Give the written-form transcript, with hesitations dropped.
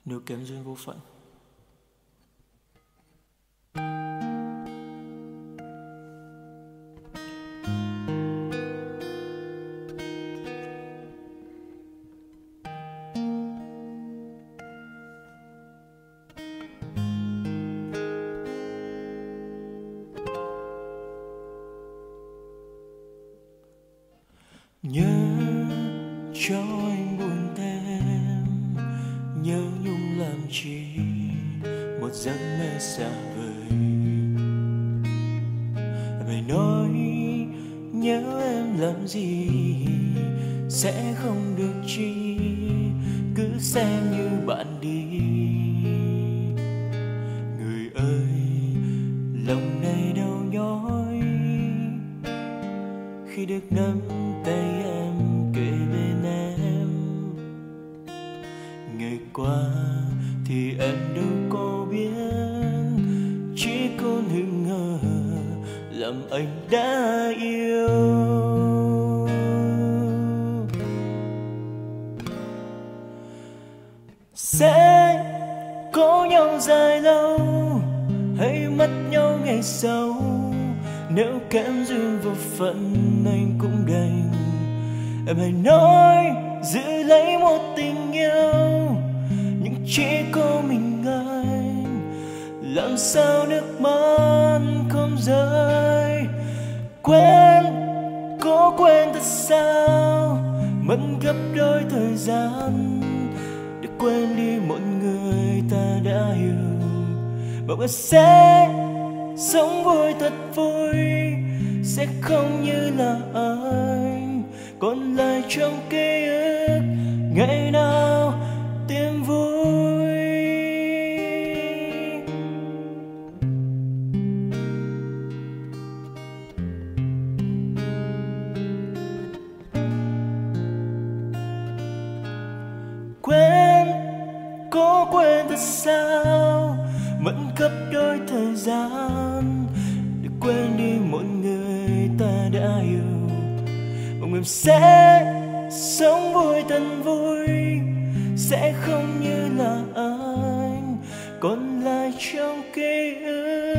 nếu kém duyên vô phận. Nhớ cho anh buồn thêm, nhớ nhung làm chi một giấc mơ xa vời. Vậy nói nhớ em làm gì sẽ không được chi, cứ xem như bạn đi. Người ơi, lòng này đau nhói khi được nắm tay em kề bên em. Ngày qua thì em đâu có biết, chỉ còn hững hờ làm anh đã yêu. Sẽ có nhau dài lâu hay mất nhau ngày sau, nếu kém duyên vô phận anh cũng đành. Em hãy nói giữ lấy một tình yêu, nhưng chỉ có mình anh. Làm sao nước mắt không rơi, quên có quên thật sao, mất gấp đôi thời gian để quên đi một người ta đã yêu. Bảo em sẽ sống vui thật vui, sẽ không như là anh còn lại trong ký ức ngày nào tìm vui. Quên có quên thật sao, mất gấp đôi thời gian để quên đi một người ta đã yêu. Mong em sẽ sống vui thật vui, sẽ không như là anh còn lại trong ký ức